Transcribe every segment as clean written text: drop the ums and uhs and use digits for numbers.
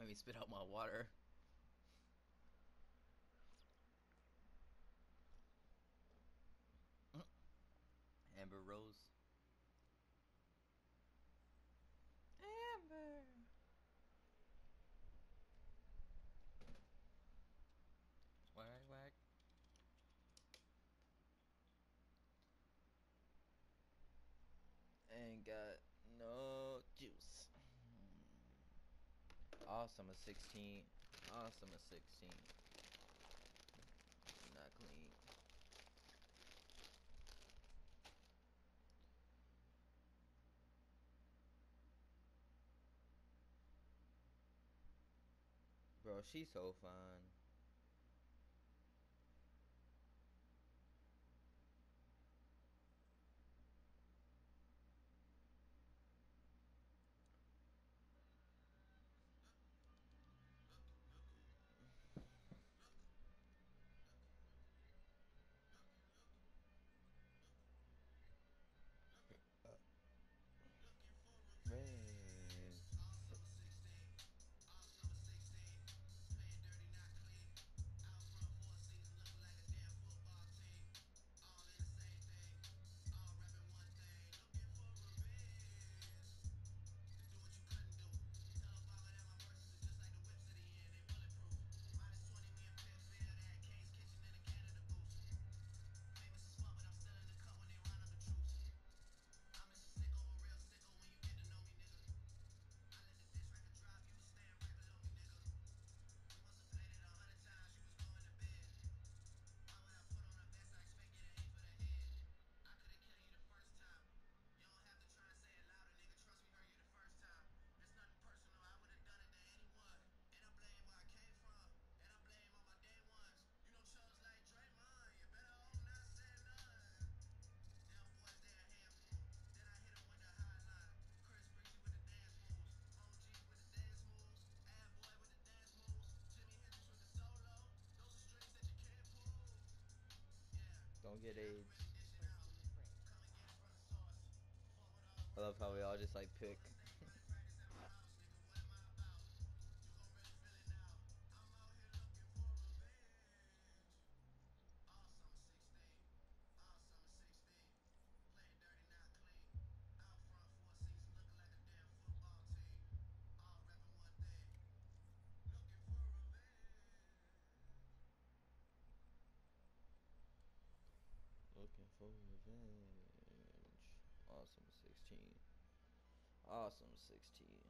me spit out my water. Amber Rose. Amber. Whack whack. Ain't got no juice. Awesome, a 16. Awesome, a 16. Not clean. Bro, she's so fun. Man. Don't get AIDS. I love how we all just like pick. Looking for revenge. Awesome 16. Awesome 16.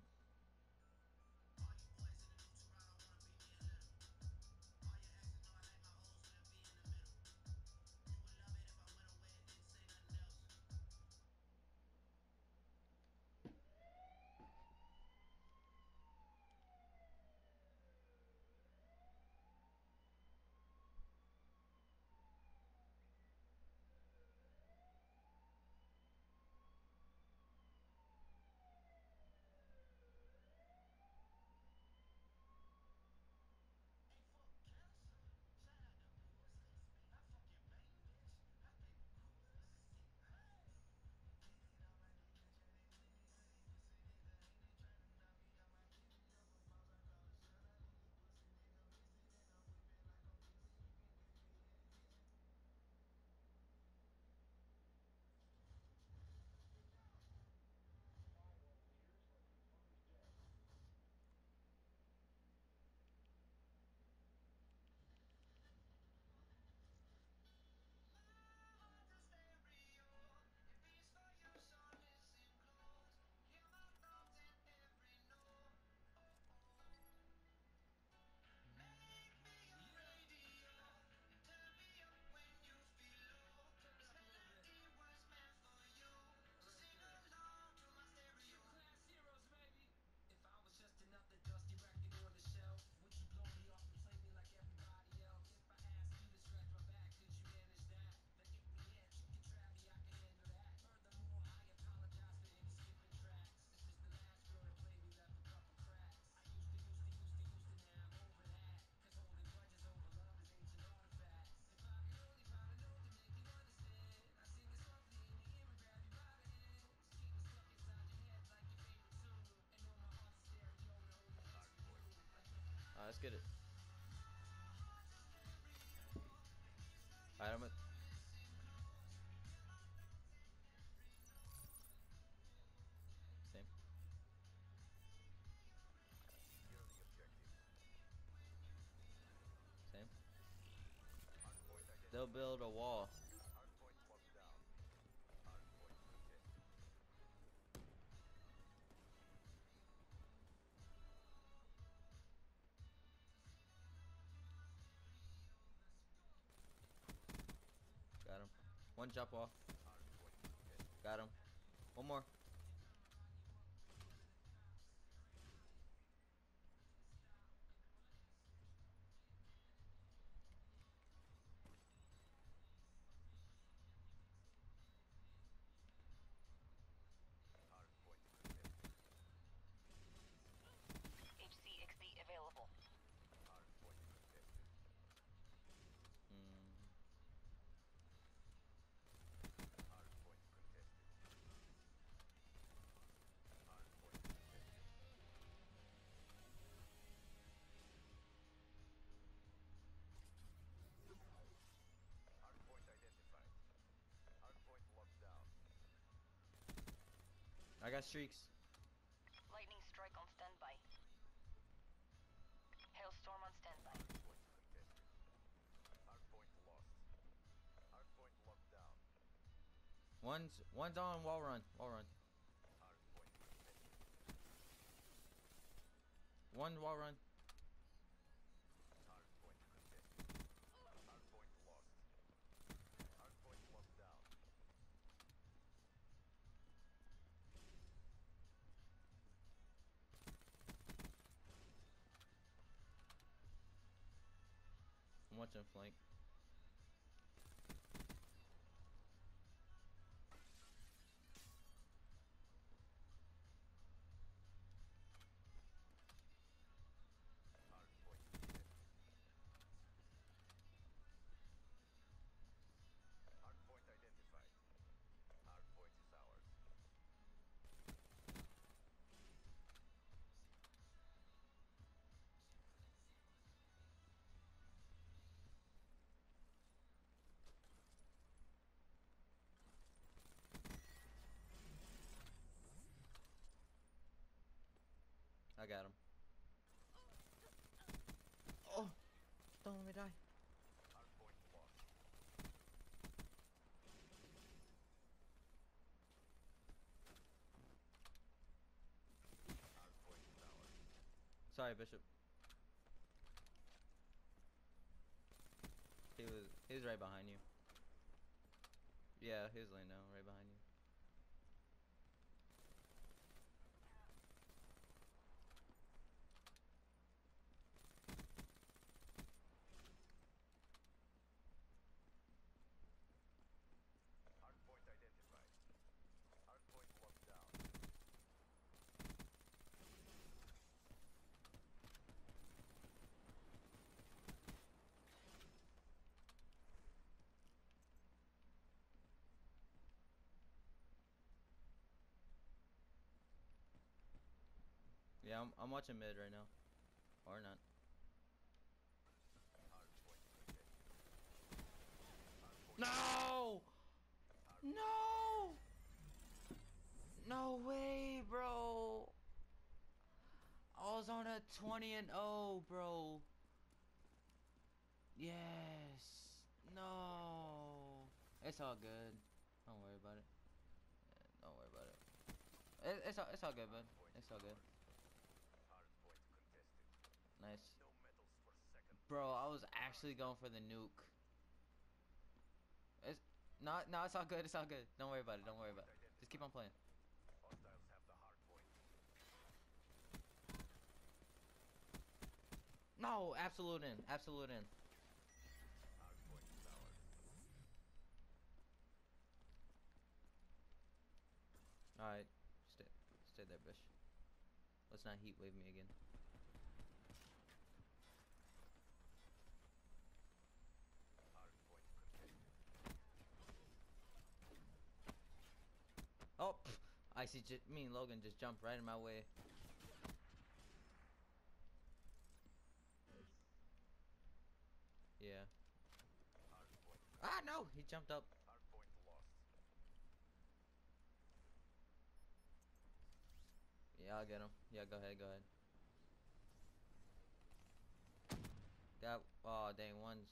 let's get it. Alright, I'm at. Same. Same. They'll build a wall. Got him. One jump off. Got him. One more. HCXD available. I got streaks. Lightning strike on standby. Hailstorm on standby. One's on wall run. Wall run. One wall run. I'm watching flank. I got him. Oh, don't let me die. Sorry, Bishop. He was right behind you. Yeah, he was laying down right behind you. Yeah, I'm watching mid right now. Or not. No! No! No way, bro. I was on a 20-0, bro. Yes. No. It's all good. Don't worry about it. Yeah, don't worry about it. It's all good, man. It's all good. Nice. Bro, I was actually going for the nuke. It's not. No, it's all good. It's all good. Don't worry about it. Don't worry about it. Just keep on playing. No, absolute in. Absolute in. Alright. Stay there, Bish. Let's not heat wave me again. Oh, pff, I see. Me and Logan just jumped right in my way. Ah, no! He jumped up. Hardpoint lost. Yeah, I'll get him. Yeah, go ahead, go ahead. Got, oh, dang, one's,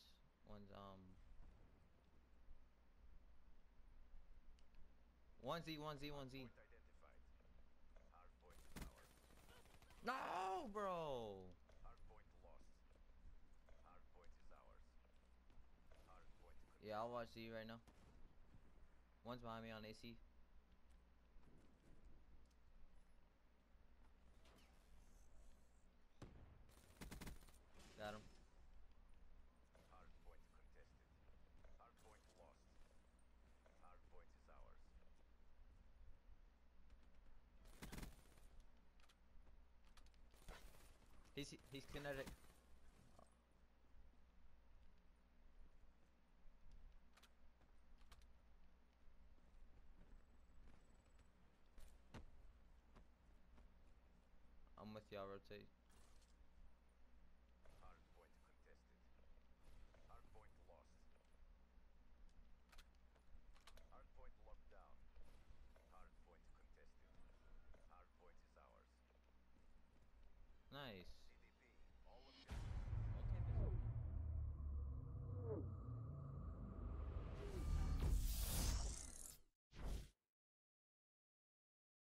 1Z, 1Z, 1Z. Hardpoint identified. Hardpoint is ours. No, bro! Hardpoint lost. Hardpoint is ours. Hardpoint contested. Yeah, I'll watch Z right now. One's behind me on AC. Got him. Hardpoint contested. Hardpoint lost. Hardpoint is ours. He's kinetic. I'm with y'all, rotate.